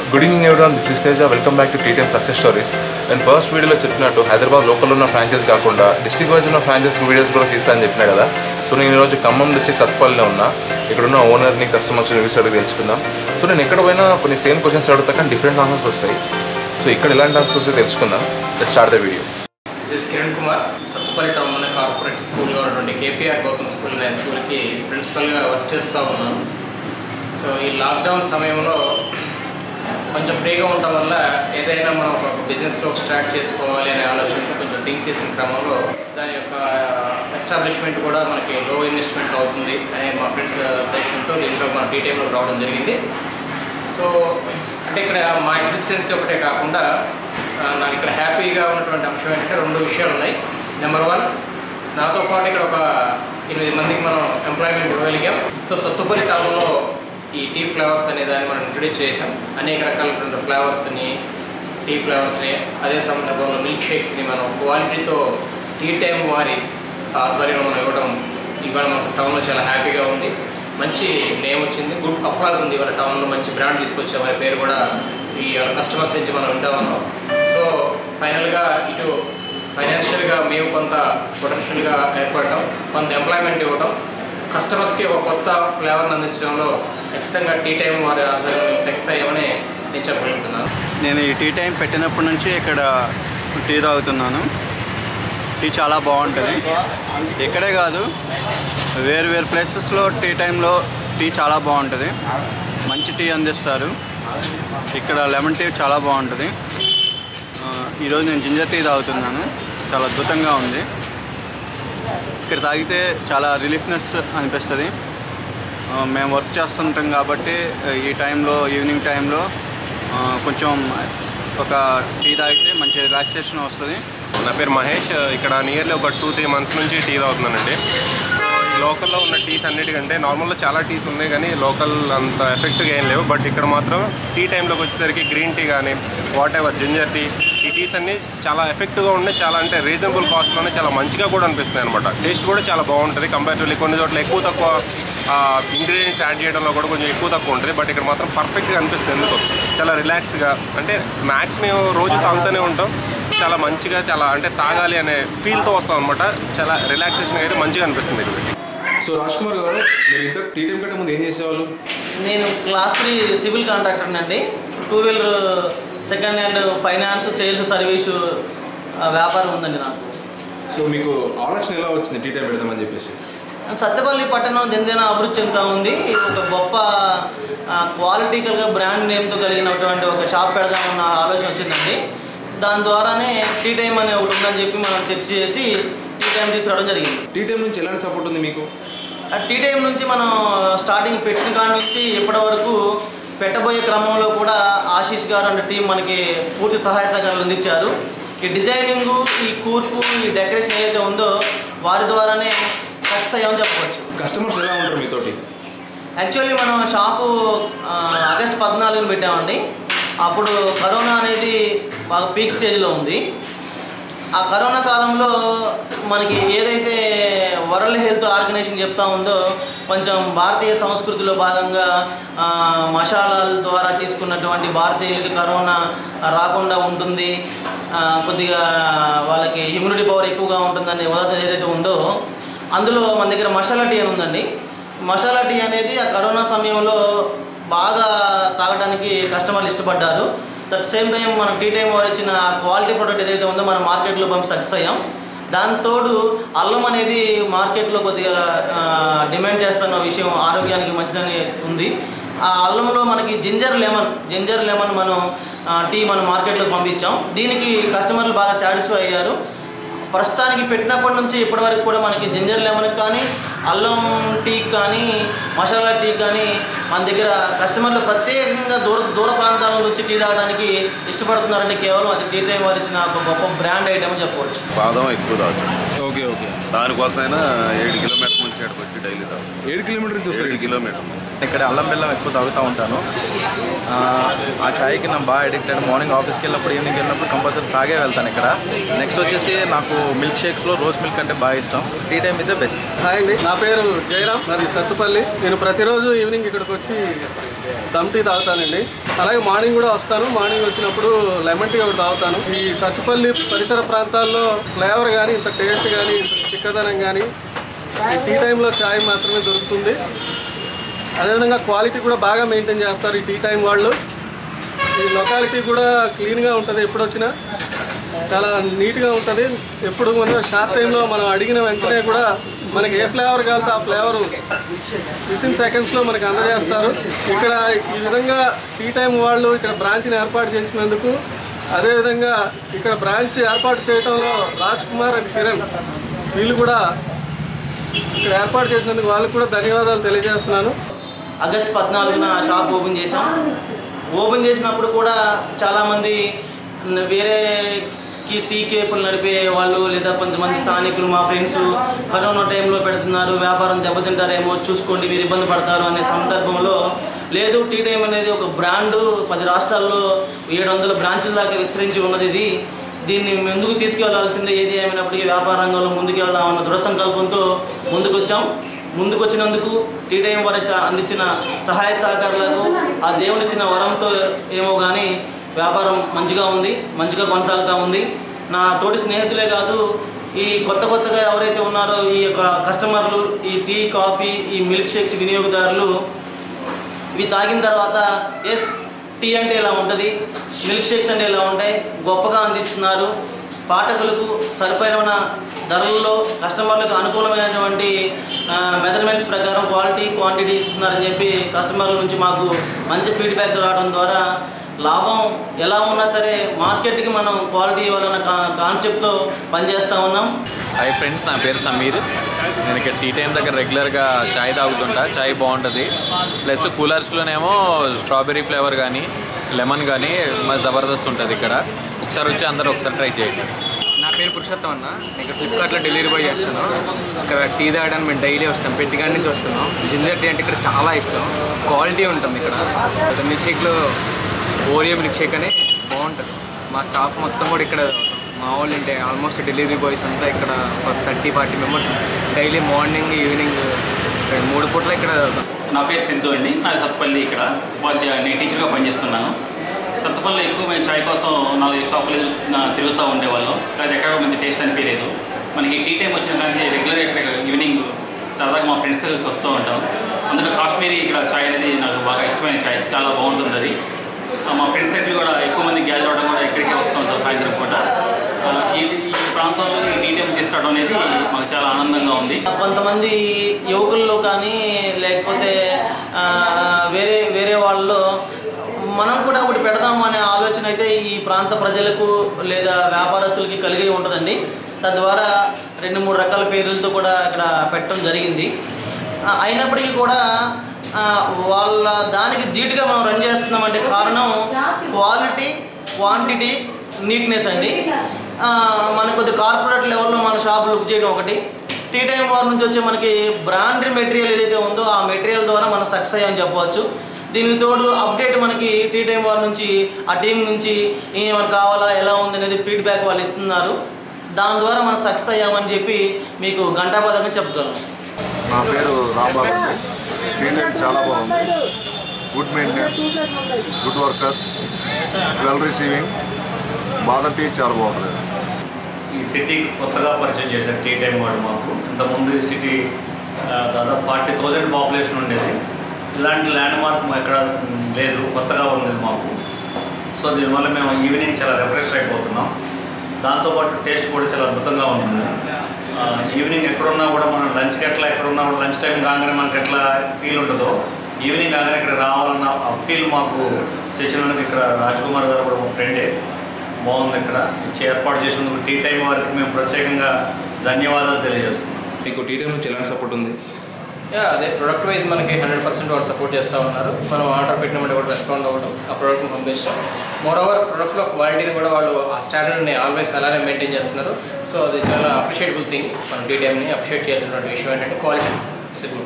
Good evening everyone, this is Teja. Welcome back to T10 Success Stories. And first video చెప్పినట్టు Hyderabad local ఉన్న franchise కాకుండా district wise ఉన్న franchise videos కూడా తీస్తానని చెప్పినా కదా. సో నేను ఈరోజు ఖమ్మం డిస్ట్రిక్ట్ సత్పల్లిలో ఉన్నా. ఇక్కడ ఉన్న ఓనర్ని కస్టమర్స్ రివ్యూస్ అడిగి తెలుసుకుందాం. సో నేను ఎక్కడ పోయినా కొన్ని సేమ్ క్వశ్చన్స్ అడుగుతా కానీ డిఫరెంట్ ఆన్సర్స్ వస్తాయి. సో ఇక్కడ ఎలాంటి ఆన్సర్స్ వస్తాయో తెలుసుకుందాం. Let's start the video. This is Kiran Kumar. Sattupalli టౌన్లోని కార్పొరేట్ స్కూల్లో ఉన్నటువంటి కేపీఆర్ గౌతమ్ స్కూల్ అనే స్కూల్కి ప్రిన్సిపల్గా వర్క్ చేస్తూ ఉన్నాను. సో ఈ లాక్డౌన్ సమయంలో కొంచెం ఫ్రీగా ఉండటం వల్ల ఏదైనా మనం ఒక బిజినెస్లో స్టార్ట్ చేసుకోవాలి అనే ఆలోచనతో కొంచెం థింక్ చేసిన క్రమంలో దాని యొక్క ఎస్టాబ్లిష్మెంట్ కూడా మనకి లో ఇన్వెస్ట్మెంట్ అవుతుంది అనే మా ఫ్రెండ్స్ సజెషన్తో దీంట్లో మన టీటైంలో రావడం జరిగింది. సో అంటే ఇక్కడ మా ఎగ్జిస్టెన్స్ ఒకటే కాకుండా నాకు ఇక్కడ హ్యాపీగా ఉన్నటువంటి అంశం ఏంటంటే రెండు విషయాలు ఉన్నాయి. నెంబర్ 1, నాతో పాటు ఇక్కడ ఒక 8 మందికి మనం ఎంప్లాయ్మెంట్ ఇవ్వగలిగాం. సో సత్తుపల్లి టౌన్లో ఈ టీ ఫ్లేవర్స్ అనే దాన్ని మనం ఇంట్రడ్యూస్ చేసాం. అనేక రకాలైన ఫ్లేవర్స్ని, టీ ఫ్లేవర్స్ని, అదే సందర్భంలో మిల్క్ షేక్స్ని మనం క్వాలిటీతో టీ టైం వారి ఆధ్వర్యంలో మనం ఇవాళ మనకు టౌన్లో చాలా హ్యాపీగా ఉంది. మంచి నేమ్ వచ్చింది, గుడ్ అప్లాజ్ ఉంది. ఇవాళ టౌన్లో మంచి బ్రాండ్ తీసుకొచ్చాం. మన పేరు కూడా ఈ కస్టమర్స్ నుంచి మనం వింటా ఉన్నాం. సో ఫైనల్గా ఇటు ఫైనాన్షియల్గా మేము కొంత పొటెన్షియల్గా ఏర్పడటం, కొంత ఎంప్లాయ్మెంట్ ఇవ్వటం, కస్టమర్స్కి ఒక కొత్త ఫ్లేవర్ని అందించడంలో ఖచ్చితంగా టీ టైం వారి ఆధ్వర్యంలో మేము సక్సెస్ అయ్యామని నేను చెప్పగలుగుతున్నాను. నేను ఈ టీ టైం పెట్టినప్పటి నుంచి ఇక్కడ టీ తాగుతున్నాను. టీ చాలా బాగుంటుంది. ఇక్కడే కాదు, వేరు ప్లేసెస్లో టీ టైంలో టీ చాలా బాగుంటుంది. మంచి టీ అందిస్తారు. ఇక్కడ లెమన్ టీ చాలా బాగుంటుంది. ఈరోజు నేను జింజర్ టీ తాగుతున్నాను. చాలా అద్భుతంగా ఉంది. ఇక్కడ తాగితే చాలా రిలీఫ్నెస్ అనిపిస్తుంది. మేము వర్క్ చేస్తుంటాం కాబట్టి ఈ టైంలో, ఈవినింగ్ టైంలో కొంచెం ఒక టీ తాగితే మంచి రిలాక్సేషన్ వస్తుంది. నా పేరు మహేష్. ఇక్కడ నియర్లీ ఒక 2-3 మంత్స్ నుంచి టీ తాగుతున్నానండి. సో ఈ లోకల్లో ఉన్న టీస్ అన్నిటికంటే నార్మల్గా చాలా టీస్ ఉన్నాయి కానీ లోకల్ అంత ఎఫెక్ట్గా ఏం లేవు. బట్ ఇక్కడ మాత్రం టీ టైంలోకి వచ్చేసరికి గ్రీన్ టీ కానీ వాట్ ఎవర్ జింజర్ టీ, ఈ టీస్ అన్నీ చాలా ఎఫెక్టివ్గా ఉన్నాయి. చాలా అంటే రీజనబుల్ కాస్ట్లోనే చాలా మంచిగా కూడా అనిపిస్తున్నాయి అనమాట. టేస్ట్ కూడా చాలా బాగుంటుంది. కంపేరిటివ్లీ కొన్ని చోట్ల ఎక్కువ తక్కువ ఇంగ్రీడియంట్స్ యాడ్ చేయడంలో కూడా కొంచెం ఎక్కువ తక్కువ ఉంటుంది. బట్ ఇక్కడ మాత్రం పర్ఫెక్ట్గా అనిపిస్తుంది. ఎందుకు చాలా రిలాక్స్గా, అంటే మ్యాక్స్ మేము రోజు తాగుతూనే ఉంటాం. చాలా మంచిగా, చాలా అంటే తాగాలి అనే ఫీల్తో వస్తాం అనమాట. చాలా రిలాక్సేషన్ అయితే మంచిగా అనిపిస్తుంది ఇక్కడ. సో రాజ్ కుమార్ గారు, మీరు ఇంత టీ టైం కంటే ముందు ఏం చేసేవాళ్ళు? నేను క్లాస్ 3 సివిల్ కాంట్రాక్టర్ అండి. 2 wheeler second hand finance, sales, service వ్యాపారం ఉందండి నాకు. సో మీకు ఆలోచన ఎలా వచ్చింది టీ టైం పెడదామని చెప్పేసి? సత్తెపల్లి పట్టణం దినదిన అభివృద్ధి చెందుతూ ఉంది. ఒక గొప్ప క్వాలిటీకల్గా బ్రాండ్ నేమ్తో కలిగినటువంటి ఒక షాప్ పెడదామన్న ఆలోచన వచ్చిందండి. దాని ద్వారానే టీ టైం అనే ఒకటి ఉందని చెప్పి మనం చర్చ చేసి టీ టైం తీసుకురావడం జరిగింది. టీ టైం నుంచి ఎలాంటి సపోర్ట్ ఉంది మీకు? టీ టైం నుంచి మనం స్టార్టింగ్ పెట్టిన కాడి నుంచి ఇప్పటి వరకు పెట్టబోయే క్రమంలో కూడా ఆశీష్ గారు అండ్ టీం మనకి పూర్తి సహాయ సహకారాలు అందించారు. ఈ డిజైనింగు, ఈ కూర్పు, ఈ డెకరేషన్ ఏదైతే ఉందో వారి ద్వారానే సక్సెస్ అయ్యామని చెప్పవచ్చు. కస్టమర్స్ ఎలా ఉంటారు మీతోటి? యాక్చువల్లీ మనం షాపు ఆగస్టు 14న పెట్టామండి. అప్పుడు కరోనా అనేది బాగా పీక్ స్టేజ్లో ఉంది. ఆ కరోనా కాలంలో మనకి ఏదైతే వరల్డ్ హెల్త్ ఆర్గనైజేషన్ చెప్తా ఉందో, కొంచెం భారతీయ సంస్కృతిలో భాగంగా మసాలాల ద్వారా తీసుకున్నటువంటి భారతీయులకి కరోనా రాకుండా ఉంటుంది, కొద్దిగా వాళ్ళకి ఇమ్యూనిటీ పవర్ ఎక్కువగా ఉంటుందనే ఉదాహరణ ఏదైతే ఉందో, అందులో మన దగ్గర మసాలా టీ అని ఉందండి. మసాలా టీ అనేది ఆ కరోనా సమయంలో బాగా తాగడానికి కస్టమర్లు ఇష్టపడ్డారు. దట్ సేమ్ టైం మనం టీ టైం వారు ఇచ్చిన క్వాలిటీ ప్రోడక్ట్ ఏదైతే ఉందో మనం మార్కెట్లో పంపి సక్సెస్ అయ్యాం. దాంతోడు అల్లం అనేది మార్కెట్లో కొద్దిగా డిమాండ్ చేస్తున్న విషయం, ఆరోగ్యానికి మంచిదని ఉంది. ఆ అల్లంలో మనకి జింజర్ లెమన్ మనం టీ మనం మార్కెట్లోకి పంపించాం. దీనికి కస్టమర్లు బాగా సాటిస్ఫై అయ్యారు. ప్రస్తుతానికి పెట్టినప్పటి నుంచి ఇప్పటివరకు కూడా మనకి జింజర్ లెమన్కి కానీ, అల్లం టీకి కానీ, మసాలా టీ కానీ మన దగ్గర కస్టమర్లు ప్రత్యేకంగా దూర ప్రాంతాల నుంచి టీ తాగడానికి ఇష్టపడుతున్నారంటే కేవలం అది టీ టైం వారు ఇచ్చిన ఒక గొప్ప బ్రాండ్ ఐటమ్ అని చెప్పవచ్చు. పాదం ఎక్కువ తాగుతాం. ఓకే. దానికోసమైనా 7 కిలోమీటర్ల నుంచి ఇక్కడికి వచ్చి డైలీ తాగుతాం. 7 కిలోమీటర్ నుంచి 7 కిలోమీటర్లు. ఇక్కడ అల్లం బెల్లం ఎక్కువ తాగుతూ ఉంటాను. ఆ ఛాయ్కి నేను బాగా అడిక్టెడ్. మార్నింగ్ ఆఫీస్కి వెళ్ళినప్పుడు, ఈవినింగ్ వెళ్ళినప్పుడు కంపల్సరీ తాగే వెళ్తాను ఇక్కడ. నెక్స్ట్ వచ్చేసి నాకు మిల్క్ షేక్స్లో రోజ్ మిల్క్ అంటే బాగా ఇష్టం. టీ టైం అయితే బెస్ట్. హాయ్ అండి, నా పేరు జయరామ్, నాది సత్తుపల్లి. నేను ప్రతిరోజు ఈవినింగ్ ఇక్కడికి వచ్చి దమ్ టీ తాగుతానండి. అలాగే మార్నింగ్ కూడా వస్తాను. మార్నింగ్ వచ్చినప్పుడు లెమన్ టీ ఒకటి తాగుతాను. ఈ సత్తుపల్లి పరిసర ప్రాంతాల్లో ఫ్లేవర్ కానీ ఇంత టేస్ట్ కానీ ఇంత చిక్కదనం కానీ ఈ టీ టైంలో ఛాయ్ మాత్రమే దొరుకుతుంది. అదేవిధంగా క్వాలిటీ కూడా బాగా మెయింటైన్ చేస్తారు ఈ టీ టైం వాళ్ళు. ఈ లొకాలిటీ కూడా క్లీన్గా ఉంటుంది, ఎప్పుడు వచ్చినా చాలా నీట్గా ఉంటుంది. ఎప్పుడు మనం షార్ట్ టైంలో మనం అడిగిన వెంటనే కూడా మనకి ఏ ఫ్లేవర్ కావాలంటే ఆ ఫ్లేవరు వితిన్ సెకండ్స్లో మనకి అందజేస్తారు. ఇక్కడ ఈ విధంగా టీ టైం వాళ్ళు ఇక్కడ బ్రాంచ్ని ఏర్పాటు చేసినందుకు, అదేవిధంగా ఇక్కడ బ్రాంచ్ ఏర్పాటు చేయడంలో రాజ్ కుమార్ అండ్ కిరణ్ వీళ్ళు కూడా ఇక్కడ ఏర్పాటు చేసినందుకు వాళ్ళకు కూడా ధన్యవాదాలు తెలియజేస్తున్నాను. ఆగస్టు 14న షాప్ ఓపెన్ చేసాం. ఓపెన్ చేసినప్పుడు కూడా చాలామంది వేరే టీ కేఫ్లు నడిపే వాళ్ళు లేదా కొంతమంది స్థానికులు మా ఫ్రెండ్స్ కరోనా టైంలో పెడుతున్నారు, వ్యాపారం దెబ్బతింటారేమో చూసుకోండి మీరు ఇబ్బంది పడతారు అనే సందర్భంలో లేదు, టీ టైం అనేది ఒక బ్రాండు 10 రాష్ట్రాల్లో 700 బ్రాంచుల దాకా విస్తరించి ఉన్నది. దీన్ని ముందుకు తీసుకువెళ్లాల్సిందే, ఏది ఏమైనప్పటికీ వ్యాపార రంగంలో ముందుకు వెళ్దామన్న దృఢ సంకల్పంతో ముందుకొచ్చినందుకు టీ టైం వారు అందించిన సహాయ సహకారాలకు ఆ దేవునిచ్చిన వరంతో ఏమో కానీ వ్యాపారం మంచిగా ఉంది, మంచిగా కొనసాగుతూ ఉంది. నా తోటి స్నేహితులే కాదు, ఈ కొత్తగా ఎవరైతే ఉన్నారో ఈ యొక్క కస్టమర్లు, ఈ టీ కాఫీ ఈ మిల్క్ షేక్స్ వినియోగదారులు ఇవి తాగిన తర్వాత ఎస్ టీ అంటే ఇలా ఉంటుంది, మిల్క్ షేక్స్ అంటే ఇలా ఉంటాయి, గొప్పగా అందిస్తున్నారు, పాఠకులకు సరిపోయిన ధరల్లో కస్టమర్లకు అనుకూలమైనటువంటి మెజర్మెంట్స్ ప్రకారం క్వాలిటీ క్వాంటిటీ ఇస్తున్నారని చెప్పి కస్టమర్ల నుంచి మాకు మంచి ఫీడ్బ్యాక్ రావడం ద్వారా లాభం ఎలా ఉన్నా సరే మార్కెట్కి మనం క్వాలిటీ ఇవ్వాలన్న కాన్సెప్ట్తో పనిచేస్తూ ఉన్నాం. హాయ్ ఫ్రెండ్స్, నా పేరు సమీర్. నేను ఇక్కడ టీ టైం దగ్గర రెగ్యులర్గా చాయ్ తాగుతుంటా. చాయ్ బాగుంటుంది. ప్లస్ కూలర్స్లోనేమో స్ట్రాబెర్రీ ఫ్లేవర్ కానీ లెమన్ కానీ జబర్దస్త్ ఉంటుంది. ఇక్కడ ఒకసారి వచ్చి అందరూ ఒకసారి ట్రై చేయండి. నా పేరు పురుషోత్తం అన్న. ఇక్కడ ఫ్లిప్కార్ట్లో డెలివరీ బాయ్ చేస్తాను. ఇక్కడ టీ తాగడానికి మేము డైలీ వస్తాం, పెట్టికాడి నుంచి వస్తున్నాం. జింజర్ టీ అంటే ఇక్కడ చాలా ఇష్టం, క్వాలిటీ ఉంటుంది. ఇక్కడ మిల్క్ షేక్లో ఓరియో మిల్క్ షేక్ అని బాగుంటుంది. మా స్టాఫ్ మొత్తం కూడా ఇక్కడ మా వాళ్ళు అంటే ఆల్మోస్ట్ డెలివరీ బాయ్స్ అంతా ఇక్కడ 30-40 మెంబర్స్ డైలీ మార్నింగ్ ఈవినింగ్ 3 పూట్ల ఇక్కడ. నా పేరు సింధు అండి. నాది సత్తుపల్లి. ఇక్కడ నేను టీచర్గా పనిచేస్తున్నాను. సత్తుపల్లిలో ఎక్కువ మేము చాయ్ కోసం 4 షాపులు తిరుగుతూ ఉండేవాళ్ళం. అది ఎక్కడ మంచి టేస్ట్ అనిపించలేదు. మనకి టీ టైం వచ్చిన కానీ రెగ్యులర్గా ఇక్కడ ఈవినింగ్ సరదాగా మా ఫ్రెండ్స్తో కలిసి వస్తూ ఉంటాం. అందులో కాశ్మీరీ ఇక్కడ చాయ్ అనేది నాకు బాగా ఇష్టమైన చాయ్, చాలా బాగుంటుంది అది. మా ఫ్రెండ్స్ సర్కిల్ కూడా ఎక్కువ మంది గ్యాదర్ అవ్వడం కూడా ఇక్కడికే వస్తూ ఉంటాం సాయంత్రం పూట. ఈ ప్రాంతంలో ఈ టీ టైం తీసుకురావడం అనేది మాకు చాలా ఆనందంగా ఉంది. కొంతమంది యువకుల్లో కానీ లేకపోతే వేరే వాళ్ళలో మనం కూడా ఒకటి పెడదాము అనే ఆలోచన అయితే ఈ ప్రాంత ప్రజలకు లేదా వ్యాపారస్తులకి కలిగి ఉంటుందండి. తద్వారా 2-3 రకాల పేర్లతో కూడా ఇక్కడ పెట్టడం జరిగింది. అయినప్పటికీ కూడా వాళ్ళ దానికి ధీటుగా మనం రన్ చేస్తున్నామంటే కారణం క్వాలిటీ క్వాంటిటీ నీట్నెస్ అండి. మన కొద్ది కార్పొరేట్ లెవెల్లో మన షాప్ లుక్ చేయడం ఒకటి, టీ టైం వారి నుంచి వచ్చే మనకి బ్రాండెడ్ మెటీరియల్ ఏదైతే ఉందో ఆ మెటీరియల్ ద్వారా మనం సక్సెస్ అయ్యామని చెప్పవచ్చు. దీనికి తోడు అప్డేట్ మనకి టీ టైం వారి నుంచి ఆ టీం నుంచి ఏమైనా కావాలా ఎలా ఉంది అనేది ఫీడ్బ్యాక్ వాళ్ళు ఇస్తున్నారు. దాని ద్వారా మనం సక్సెస్ అయ్యామని చెప్పి మీకు ఘంటాపథంగా చెప్పగలం. నా పేరు రాంబాబు అండి. టీ టైం చాలా బాగుంది. Good maintenance, good workers, well receiving. బాదం టీ చాలా బాగుంటుంది. ఈ సిటీ కొత్తగా పరిచయం చేశారు టీ టైం వాళ్ళు మాకు. ఇంతకుముందు ఈ సిటీ దాదాపు 40,000 పాపులేషన్ ఉండేది. ఇలాంటి ల్యాండ్ మార్క్ ఎక్కడ లేదు, కొత్తగా ఉండేది మాకు. సో దీనివల్ల మేము ఈవినింగ్ చాలా రిఫ్రెష్ అయిపోతున్నాం. దాంతోపాటు టేస్ట్ కూడా చాలా అద్భుతంగా ఉంటుంది. ఈవినింగ్ ఎక్కడున్నా కూడా మనం లంచ్కి ఎక్కడున్నా కూడా లంచ్ టైం కాగానే మనకి ఎట్లా ఫీల్ ఉంటుందో ఈవినింగ్ కాగానే ఇక్కడ రావాలన్న ఆ ఫీల్ మాకు తెచ్చినందుకు ఇక్కడ రాజ్ కుమార్ గారు కూడా మా ఫ్రెండే. బాగుంది. ఇక్కడ ఏర్పాటు చేసినందుకు టీ టైం వారికి మేము ప్రత్యేకంగా ధన్యవాదాలు తెలియజేస్తున్నాం. మీకు టీ టైం నుంచి ఎలాంటి సపోర్ట్ ఉంది? అదే ప్రొడక్ట్ వైజ్ మనకి 100% వాళ్ళు సపోర్ట్ చేస్తూ ఉన్నారు. మనం ఆర్డర్ పెట్టినప్పుడు కూడా రెస్పాండ్ అవ్వడం, ఆ ప్రోడక్ట్ని పంపించడం. మోరోవర్ ప్రొడక్ట్లో క్వాలిటీని కూడా వాళ్ళు ఆ స్టాండర్డ్ని ఆల్వేస్ అలానే మెయింటైన్ చేస్తున్నారు. సో అది చాలా అప్రిషియేటబుల్ థింగ్. మనం టీ టైంని అప్రిషియేట్ చేసినటువంటి విషయం ఏంటంటే క్వాలిటీ. It's good.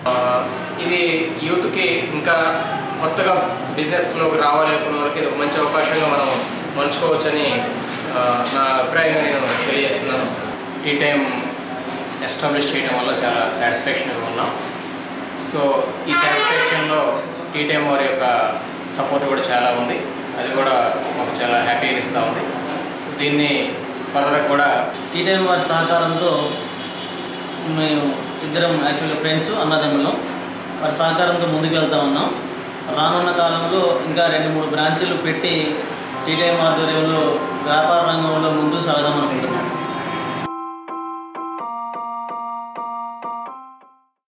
ఇది యూత్కి ఇంకా కొత్తగా బిజినెస్లోకి రావాలనుకున్న వాళ్ళకి ఇది ఒక మంచి అవకాశంగా మనం మలుచుకోవచ్చని నా అభిప్రాయంగా నేను తెలియజేస్తున్నాను. టీ టైం ఎస్టాబ్లిష్ చేయడం వల్ల చాలా సాటిస్ఫాక్షన్గా ఉన్నాం. సో ఈ సాటిస్ఫాక్షన్లో టీ టైం వారి యొక్క సపోర్ట్ కూడా చాలా ఉంది. అది కూడా మాకు చాలా హ్యాపీగా ఇస్తూ ఉంది. సో దీన్ని ఫర్దర్ కూడా టీ టైం వారి సహకారంతో మేము ఇద్దరం యాక్చువల్గా ఫ్రెండ్స్ అన్నదమ్ములం వారి సహకారంతో ముందుకు వెళ్తూ ఉన్నాం. రానున్న కాలంలో ఇంకా 2-3 బ్రాంచీలు పెట్టి టీ టైం ఆధ్వర్యంలో వ్యాపార రంగంలో ముందుకు సాగుతాం.